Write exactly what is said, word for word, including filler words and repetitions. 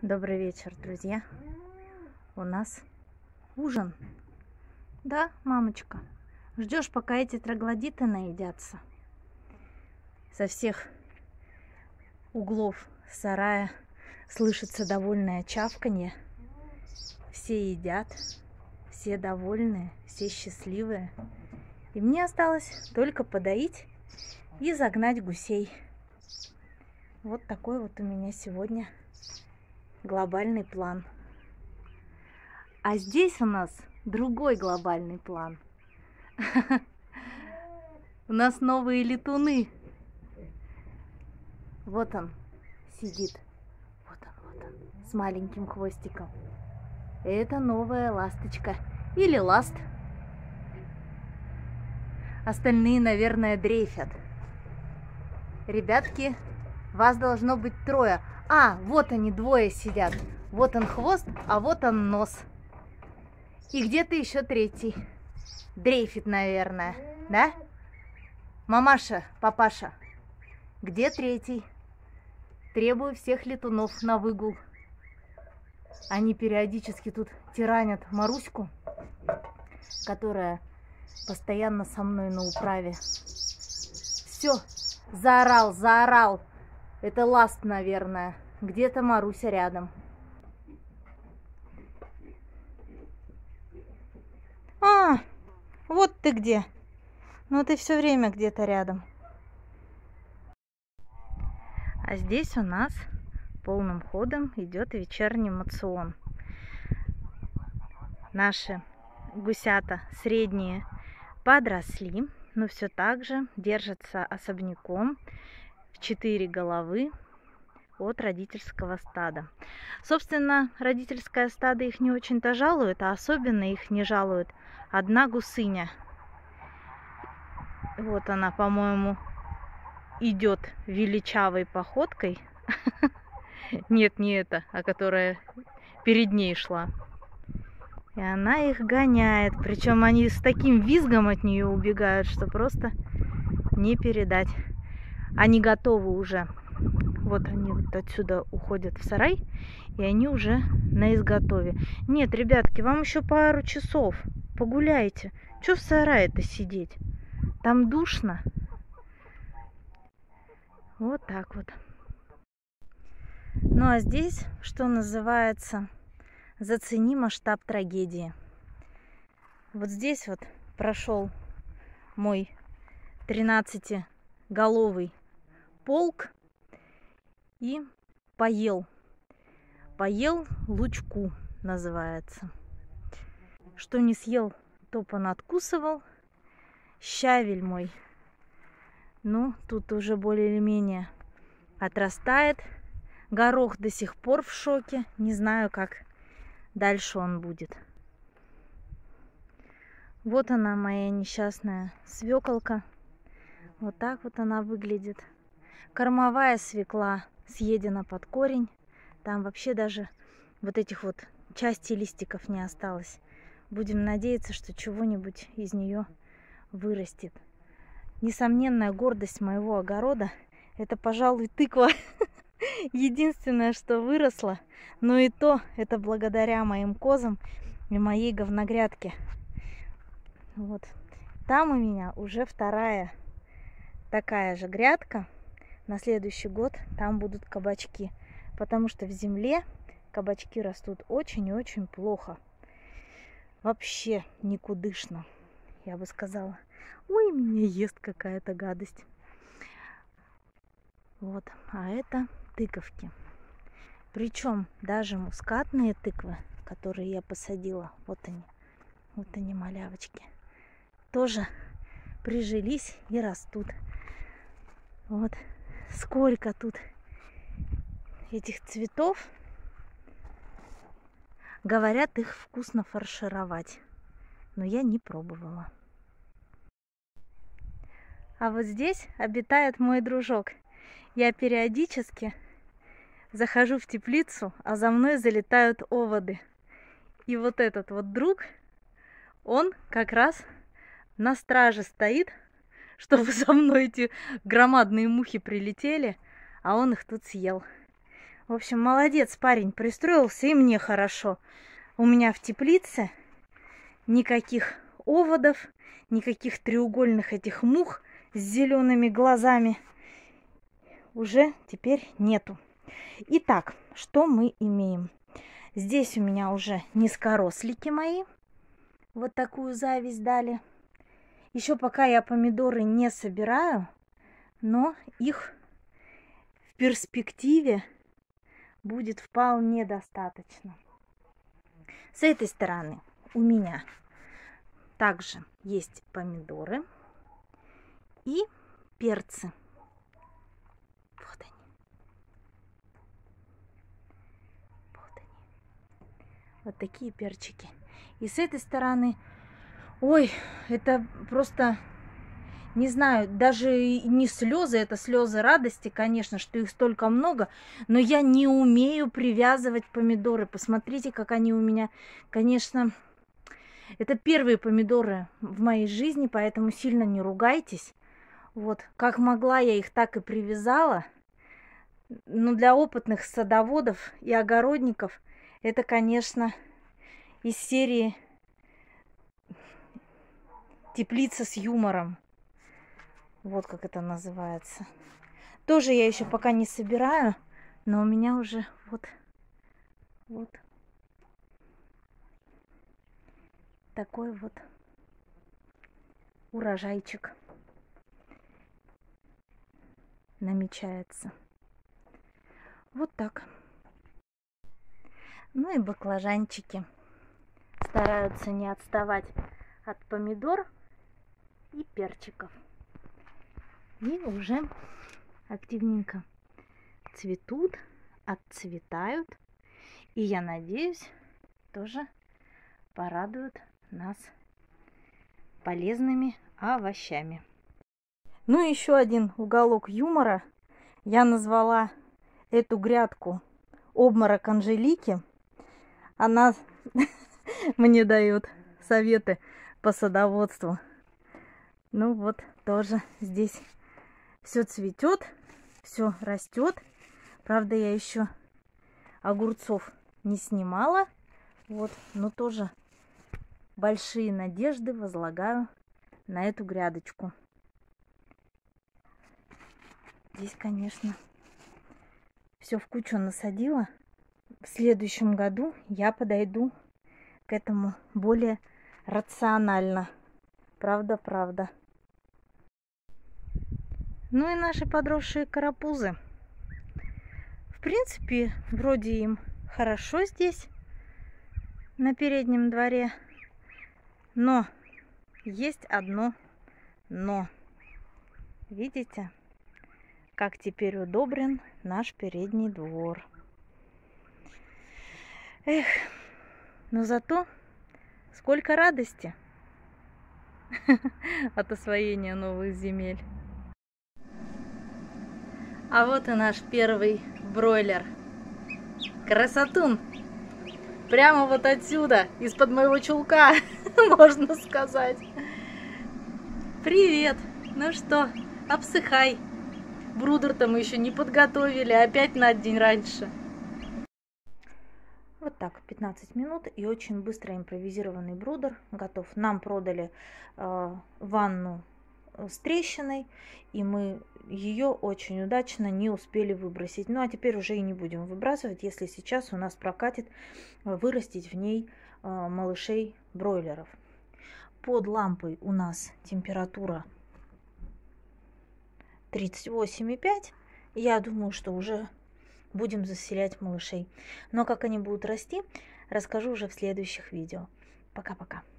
Добрый вечер, друзья. У нас ужин. Да, мамочка? Ждешь, пока эти троглодиты наедятся? Со всех углов сарая слышится довольное чавканье. Все едят, все довольные, все счастливые. И мне осталось только подоить и загнать гусей. Вот такой вот у меня сегодня глобальный план. А здесь у нас другой глобальный план. У нас новые летуны. Вот он сидит. Вот он, вот он, с маленьким хвостиком. Это новая ласточка. Или ласт. Остальные, наверное, дрейфят. Ребятки, вас должно быть трое. А, вот они, двое сидят. Вот он хвост, а вот он нос. И где-то еще третий. Дрейфит, наверное, да? Мамаша, папаша, где третий? Требую всех летунов на выгул. Они периодически тут тиранят Маруську, которая постоянно со мной на управе. Все, заорал, заорал. Это ласт, наверное. Где-то Маруся рядом. А, вот ты где. Ну ты все время где-то рядом. А здесь у нас полным ходом идет вечерний мацион. Наши гусята средние подросли, но все так же держатся особняком в четыре головы от родительского стада. Собственно, родительское стадо их не очень-то жалует, а особенно их не жалует одна гусыня. Вот она, по-моему, идет величавой походкой. Нет, не это, а которая перед ней шла. И она их гоняет. Причем они с таким визгом от нее убегают, что просто не передать. Они готовы уже. Вот они вот отсюда уходят в сарай, и они уже на изготове. Нет, ребятки, вам еще пару часов. Погуляйте. Че в сарае-то сидеть? Там душно. Вот так вот. Ну а здесь, что называется, зацени масштаб трагедии. Вот здесь вот прошел мой тринадцатиголовый полк и поел. Поел лучку, называется. Что не съел, то понадкусывал. Щавель мой, ну, тут уже более или менее отрастает. Горох до сих пор в шоке. Не знаю, как дальше он будет. Вот она, моя несчастная свеколка. Вот так вот она выглядит. Кормовая свекла съедена под корень. Там вообще даже вот этих вот частей листиков не осталось. Будем надеяться, что чего-нибудь из нее вырастет. Несомненная гордость моего огорода — это, пожалуй, тыква. Единственное, что выросло. Но и то это благодаря моим козам и моей говногрядке. Вот. Там у меня уже вторая такая же грядка. На следующий год там будут кабачки. Потому что в земле кабачки растут очень и очень плохо. Вообще никудышно, я бы сказала. Ой, меня ест какая-то гадость. Вот, а это тыковки. Причем даже мускатные тыквы, которые я посадила, вот они, вот они, малявочки, тоже прижились и растут. Вот сколько тут этих цветов. Говорят, их вкусно фаршировать, но я не пробовала. А вот здесь обитает мой дружок. Я периодически захожу в теплицу, а за мной залетают оводы. И вот этот вот друг, он как раз на страже стоит, чтобы за мной эти громадные мухи прилетели, а он их тут съел. В общем, молодец парень, пристроился, и мне хорошо. У меня в теплице никаких оводов, никаких треугольных этих мух с зелеными глазами уже теперь нету. Итак, что мы имеем? Здесь у меня уже низкорослики мои. Вот такую зависть дали. Еще пока я помидоры не собираю, но их в перспективе будет вполне достаточно. С этой стороны у меня также есть помидоры и перцы. Вот они. Вот они. Вот такие перчики. И с этой стороны, ой, это просто, не знаю, даже не слезы, это слезы радости, конечно, что их столько много, но я не умею привязывать помидоры. Посмотрите, как они у меня, конечно, это первые помидоры в моей жизни, поэтому сильно не ругайтесь. Вот, как могла, я их так и привязала. Но для опытных садоводов и огородников это, конечно, из серии теплица с юмором. Вот как это называется. Тоже я еще пока не собираю, но у меня уже вот, вот такой вот урожайчик намечается. Вот так. Ну и баклажанчики стараются не отставать от помидор и перчиков. И уже активненько цветут, отцветают. И я надеюсь, тоже порадуют нас полезными овощами. Ну и еще один уголок юмора. Я назвала эту грядку обморок Анжелики. Она мне дает советы по садоводству. Ну вот, тоже здесь все цветет, все растет. Правда, я еще огурцов не снимала. Вот, но тоже большие надежды возлагаю на эту грядочку. Здесь, конечно, все в кучу насадила. В следующем году я подойду к этому более рационально. Правда, правда. Ну и наши подросшие карапузы. В принципе, вроде им хорошо здесь, на переднем дворе. Но есть одно но. Видите, как теперь удобрен наш передний двор. Эх, но зато сколько радости от освоения новых земель. А вот и наш первый бройлер. Красотун! Прямо вот отсюда, из-под моего чулка, можно сказать. Привет! Ну что, обсыхай. Брудер-то мы еще не подготовили, опять на день раньше. Вот так, пятнадцать минут, и очень быстро импровизированный брудер готов. Нам продали э, ванну с трещиной, и мы ее очень удачно не успели выбросить. Ну а теперь уже и не будем выбрасывать, если сейчас у нас прокатит вырастить в ней э, малышей бройлеров. Под лампой у нас температура тридцать восемь и пять. Я думаю, что уже будем заселять малышей. Но как они будут расти, расскажу уже в следующих видео. Пока-пока.